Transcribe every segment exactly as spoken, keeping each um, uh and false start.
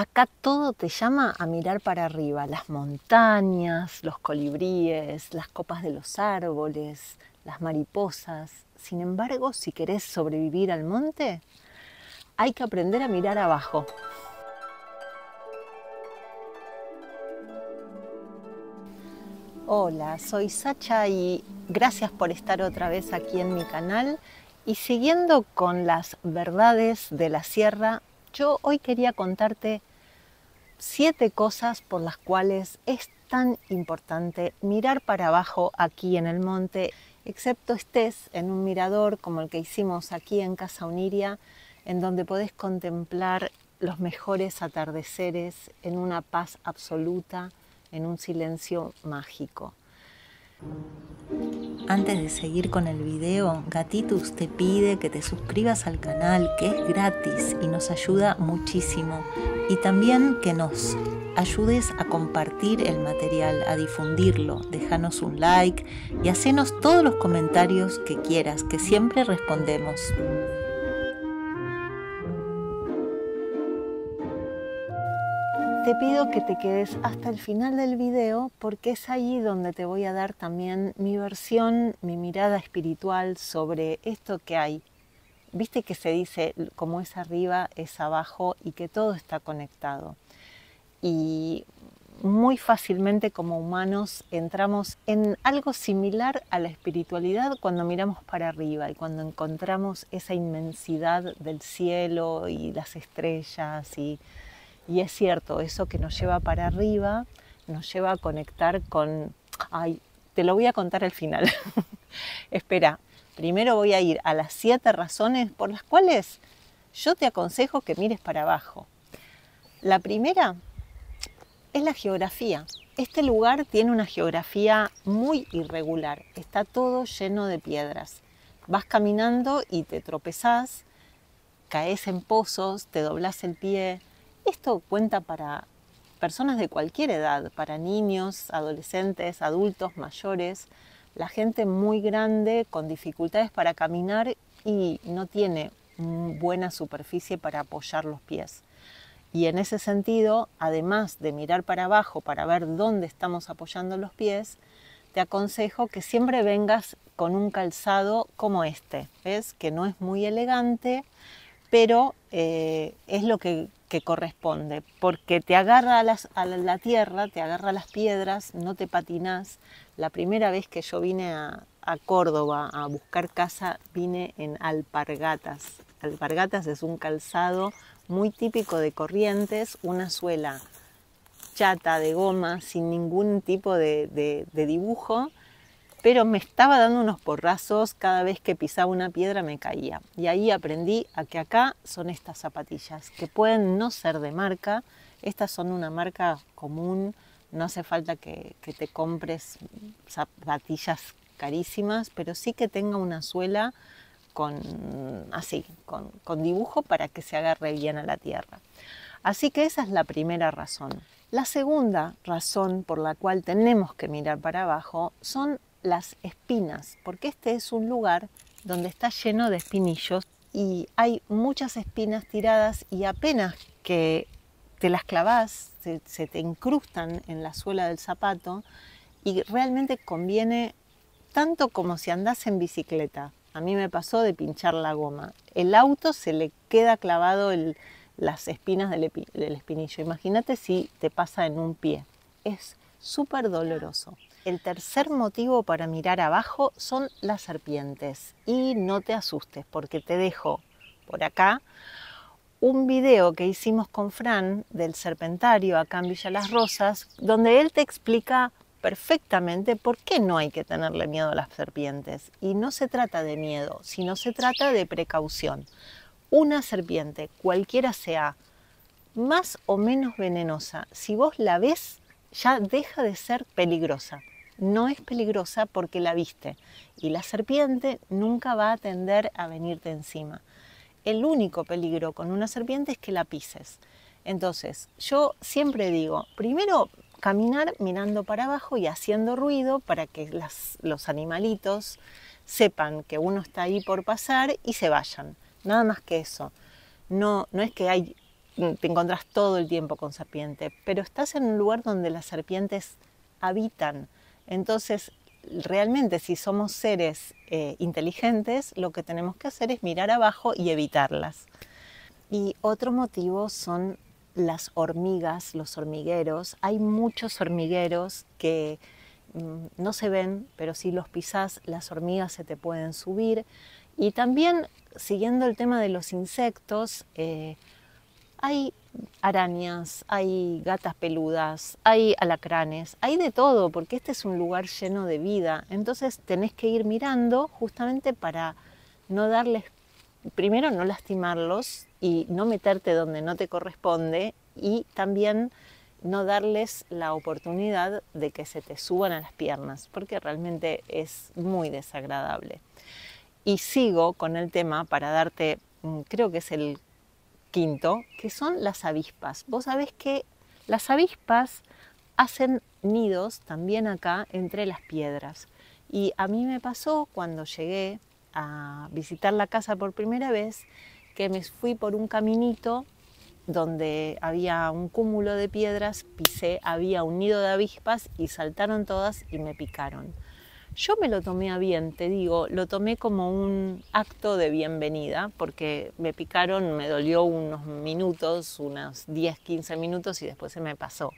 Acá todo te llama a mirar para arriba, las montañas, los colibríes, las copas de los árboles, las mariposas. Sin embargo, si querés sobrevivir al monte, hay que aprender a mirar abajo. Hola, soy Sacha y gracias por estar otra vez aquí en mi canal. Y siguiendo con las verdades de la sierra, yo hoy quería contarte siete cosas por las cuales es tan importante mirar para abajo aquí en el monte, excepto estés en un mirador como el que hicimos aquí en Casa Uniria, en donde podés contemplar los mejores atardeceres en una paz absoluta, en un silencio mágico. Antes de seguir con el video, Gatitus te pide que te suscribas al canal, que es gratis y nos ayuda muchísimo. Y también que nos ayudes a compartir el material, a difundirlo. Déjanos un like y hacenos todos los comentarios que quieras, que siempre respondemos. Te pido que te quedes hasta el final del video porque es ahí donde te voy a dar también mi versión, mi mirada espiritual sobre esto que hay. Viste que se dice como es arriba es abajo y que todo está conectado. Y muy fácilmente como humanos entramos en algo similar a la espiritualidad cuando miramos para arriba y cuando encontramos esa inmensidad del cielo y las estrellas y Y es cierto, eso que nos lleva para arriba, nos lleva a conectar con... Ay, te lo voy a contar al final. Espera, primero voy a ir a las siete razones por las cuales yo te aconsejo que mires para abajo. La primera es la geografía. Este lugar tiene una geografía muy irregular. Está todo lleno de piedras. Vas caminando y te tropezás, caes en pozos, te doblás el pie. Esto cuenta para personas de cualquier edad, para niños, adolescentes, adultos, mayores, la gente muy grande con dificultades para caminar y no tiene buena superficie para apoyar los pies. Y en ese sentido, además de mirar para abajo para ver dónde estamos apoyando los pies, te aconsejo que siempre vengas con un calzado como este, ¿ves? Que no es muy elegante, pero eh, es lo que, que corresponde, porque te agarra a, las, a la tierra, te agarra a las piedras, no te patinás. La primera vez que yo vine a, a Córdoba a buscar casa, vine en alpargatas. Alpargatas es un calzado muy típico de Corrientes, una suela chata de goma, sin ningún tipo de, de, de dibujo, pero me estaba dando unos porrazos, cada vez que pisaba una piedra me caía. Y ahí aprendí a que acá son estas zapatillas, que pueden no ser de marca, estas son una marca común, no hace falta que, que te compres zapatillas carísimas, pero sí que tenga una suela con, así, con, con dibujo para que se agarre bien a la tierra. Así que esa es la primera razón. La segunda razón por la cual tenemos que mirar para abajo son las espinas, porque este es un lugar donde está lleno de espinillos y hay muchas espinas tiradas y apenas que te las clavas, se, se te incrustan en la suela del zapato y realmente conviene tanto como si andás en bicicleta. A mí me pasó de pinchar la goma. El auto se le queda clavado el, las espinas del, epi, del espinillo. Imagínate si te pasa en un pie. Es súper doloroso. El tercer motivo para mirar abajo son las serpientes. Y no te asustes porque te dejo por acá un video que hicimos con Fran del serpentario acá en Villa Las Rosas, donde él te explica perfectamente por qué no hay que tenerle miedo a las serpientes. Y no se trata de miedo, sino se trata de precaución. Una serpiente, cualquiera sea, más o menos venenosa, si vos la ves, ya deja de ser peligrosa. No es peligrosa porque la viste y la serpiente nunca va a tender a venirte encima. El único peligro con una serpiente es que la pises. Entonces, yo siempre digo, primero caminar mirando para abajo y haciendo ruido para que las, los animalitos sepan que uno está ahí por pasar y se vayan. Nada más que eso. No, no es que hay te encontrás todo el tiempo con serpiente, pero estás en un lugar donde las serpientes habitan. Entonces, realmente si somos seres eh, inteligentes, lo que tenemos que hacer es mirar abajo y evitarlas. Y otro motivo son las hormigas, los hormigueros. Hay muchos hormigueros que mmm, no se ven, pero si los pisás, las hormigas se te pueden subir. Y también, siguiendo el tema de los insectos, eh, hay arañas, hay gatas peludas, hay alacranes, hay de todo, porque este es un lugar lleno de vida. Entonces tenés que ir mirando justamente para no darles, primero no lastimarlos y no meterte donde no te corresponde, y también no darles la oportunidad de que se te suban a las piernas, porque realmente es muy desagradable. Y sigo con el tema para darte, creo que es el quinto, que son las avispas. Vos sabés que las avispas hacen nidos también acá entre las piedras. Y a mí me pasó cuando llegué a visitar la casa por primera vez, que me fui por un caminito donde había un cúmulo de piedras, pisé, había un nido de avispas y saltaron todas y me picaron. Yo me lo tomé a bien, te digo, lo tomé como un acto de bienvenida, porque me picaron, me dolió unos minutos, unos diez, quince minutos y después se me pasó.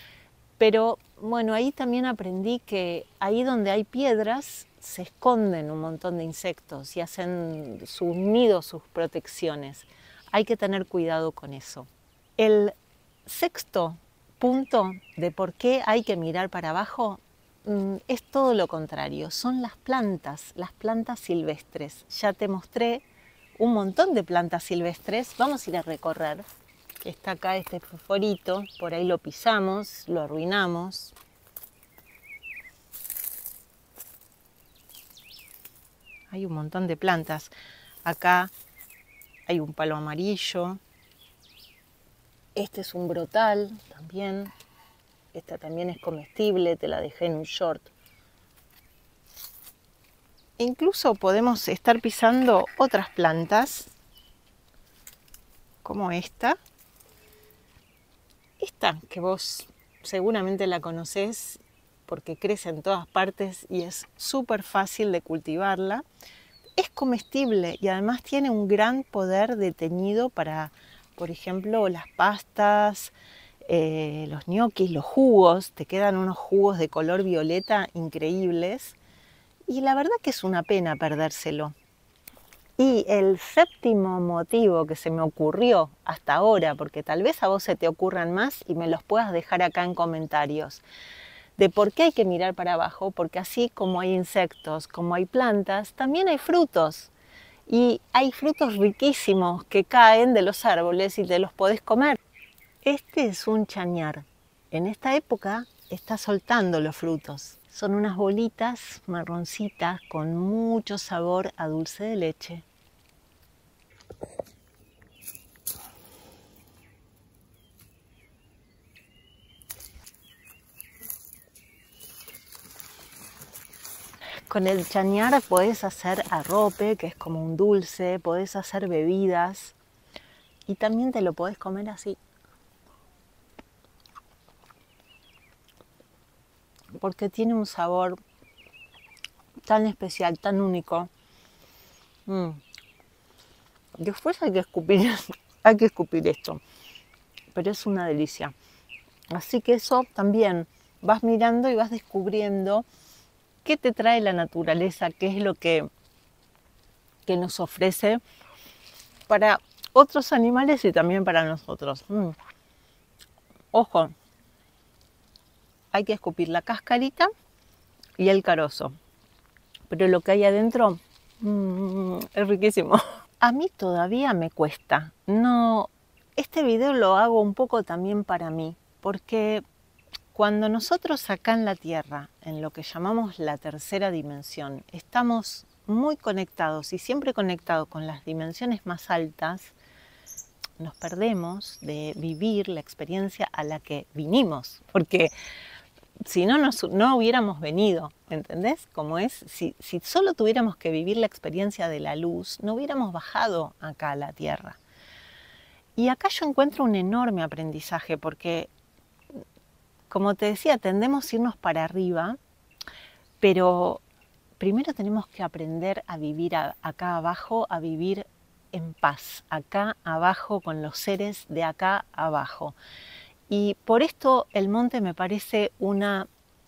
Pero bueno, ahí también aprendí que ahí donde hay piedras se esconden un montón de insectos y hacen sus nidos, sus protecciones. Hay que tener cuidado con eso. El sexto punto de por qué hay que mirar para abajo es todo lo contrario, son las plantas, las plantas silvestres. Ya te mostré un montón de plantas silvestres, vamos a ir a recorrer. Está acá este fosforito, por ahí lo pisamos, lo arruinamos. Hay un montón de plantas. Acá hay un palo amarillo. Este es un brotal también. Esta también es comestible, te la dejé en un short. Incluso podemos estar pisando otras plantas, como esta. Esta que vos seguramente la conocés porque crece en todas partes y es súper fácil de cultivarla. Es comestible y además tiene un gran poder de teñido para, por ejemplo, las pastas, Eh, los ñoquis, los jugos, te quedan unos jugos de color violeta increíbles y la verdad que es una pena perdérselo. Y el séptimo motivo que se me ocurrió hasta ahora, porque tal vez a vos se te ocurran más y me los puedas dejar acá en comentarios, de por qué hay que mirar para abajo, porque así como hay insectos, como hay plantas, también hay frutos. Y hay frutos riquísimos que caen de los árboles y te los podés comer. Este es un chañar. En esta época está soltando los frutos. Son unas bolitas marroncitas con mucho sabor a dulce de leche. Con el chañar podés hacer arrope, que es como un dulce, podés hacer bebidas y también te lo podés comer así. Porque tiene un sabor tan especial, tan único. Mm. Después hay que escupir, hay que escupir esto, pero es una delicia. Así que eso también, vas mirando y vas descubriendo qué te trae la naturaleza, qué es lo que, que nos ofrece para otros animales y también para nosotros. Mm. Ojo, hay que escupir la cascarita y el carozo, pero lo que hay adentro mmm, es riquísimo. A mí todavía me cuesta. No, este video lo hago un poco también para mí, porque cuando nosotros acá en la Tierra, en lo que llamamos la tercera dimensión, estamos muy conectados y siempre conectados con las dimensiones más altas, nos perdemos de vivir la experiencia a la que vinimos, porque si no, nos, no hubiéramos venido, ¿entendés? Como es, si, si solo tuviéramos que vivir la experiencia de la luz, no hubiéramos bajado acá a la Tierra. Y acá yo encuentro un enorme aprendizaje porque, como te decía, tendemos a irnos para arriba, pero primero tenemos que aprender a vivir a, acá abajo, a vivir en paz, acá abajo con los seres de acá abajo. Y por esto el monte me parece una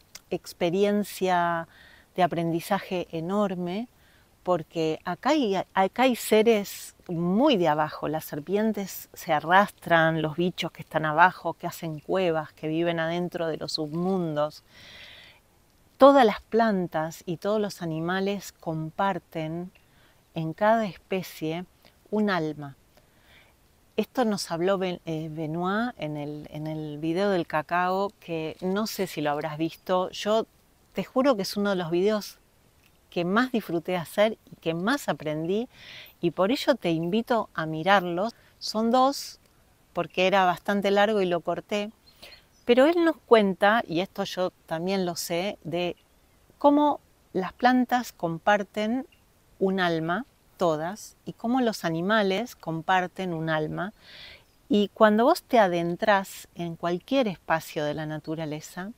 experiencia de aprendizaje enorme, porque acá hay, acá hay seres muy de abajo, las serpientes se arrastran, los bichos que están abajo, que hacen cuevas, que viven adentro de los submundos. Todas las plantas y todos los animales comparten en cada especie un alma. Esto nos habló Benoit en el, en el video del cacao, que no sé si lo habrás visto. Yo te juro que es uno de los videos que más disfruté hacer y que más aprendí, y por ello te invito a mirarlos. Son dos, porque era bastante largo y lo corté, pero él nos cuenta, y esto yo también lo sé, de cómo las plantas comparten un alma, todas, y cómo los animales comparten un alma. Y cuando vos te adentrás en cualquier espacio de la naturaleza,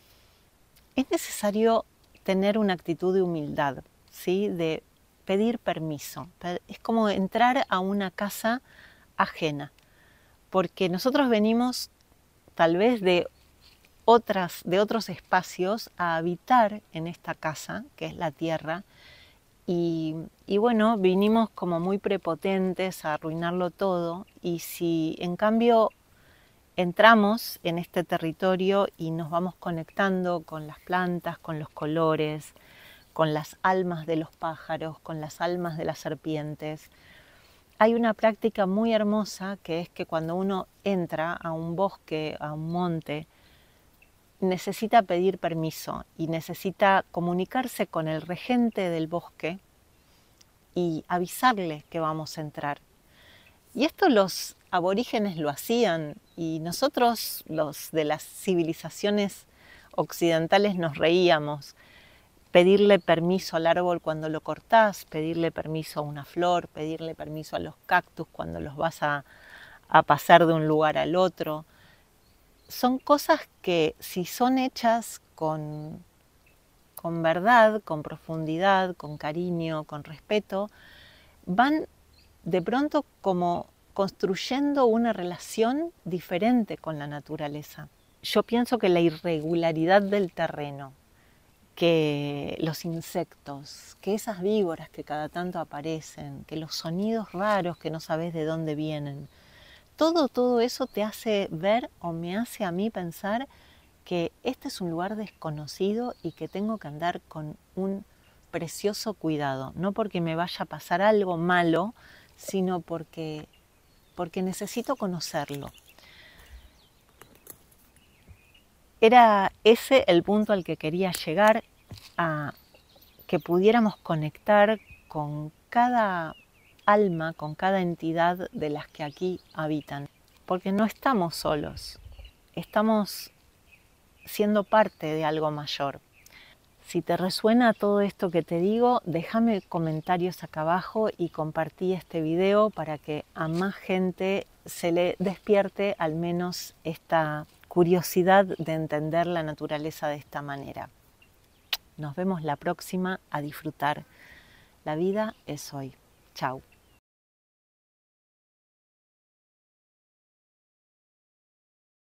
es necesario tener una actitud de humildad, ¿sí? De pedir permiso. Es como entrar a una casa ajena, porque nosotros venimos tal vez de, otras, de otros espacios a habitar en esta casa, que es la tierra, y, y bueno, vinimos como muy prepotentes a arruinarlo todo, y si en cambio entramos en este territorio y nos vamos conectando con las plantas, con los colores, con las almas de los pájaros, con las almas de las serpientes. Hay una práctica muy hermosa que es que cuando uno entra a un bosque, a un monte, necesita pedir permiso y necesita comunicarse con el regente del bosque y avisarle que vamos a entrar. Y esto los aborígenes lo hacían, y nosotros, los de las civilizaciones occidentales, nos reíamos. Pedirle permiso al árbol cuando lo cortás, pedirle permiso a una flor, pedirle permiso a los cactus cuando los vas a, a pasar de un lugar al otro. Son cosas que, si son hechas con, con verdad, con profundidad, con cariño, con respeto, van de pronto como construyendo una relación diferente con la naturaleza. Yo pienso que la irregularidad del terreno, que los insectos, que esas víboras que cada tanto aparecen, que los sonidos raros que no sabes de dónde vienen, todo, todo eso te hace ver, o me hace a mí pensar, que este es un lugar desconocido y que tengo que andar con un precioso cuidado, no porque me vaya a pasar algo malo, sino porque, porque necesito conocerlo. Era ese el punto al que quería llegar, a que pudiéramos conectar con cada alma, con cada entidad de las que aquí habitan, porque no estamos solos, estamos siendo parte de algo mayor. Si te resuena todo esto que te digo, déjame comentarios acá abajo y compartí este video para que a más gente se le despierte al menos esta curiosidad de entender la naturaleza de esta manera. Nos vemos la próxima. A disfrutar. La vida es hoy. Chau.